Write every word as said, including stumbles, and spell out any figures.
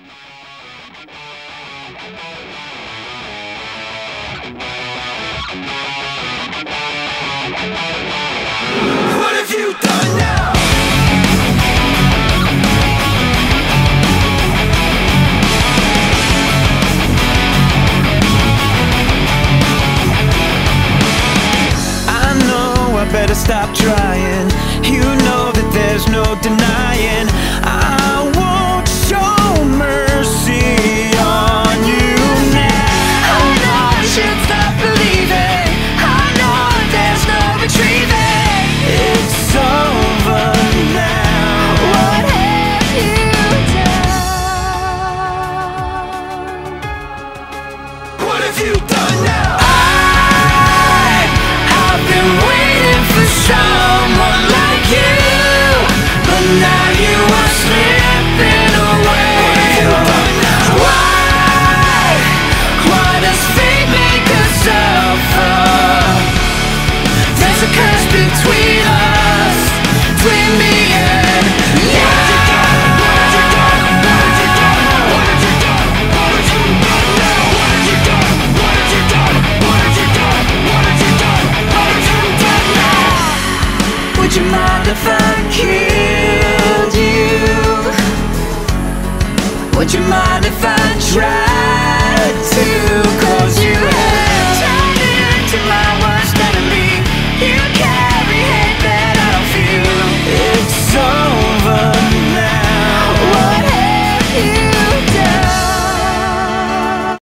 What have you done now? I know I better stop trying. You know that there's no denying I won't show mercy on you now. I know I should stop believing. I know there's no retrieving. It's over now. What have you done? What have you done now? I, I've been waiting for someone like you, but now you are slipping away. Why? Why does fate make us suffer? There's a curse between us, between me and you. Would you mind if I killed you? Would you mind if I tried to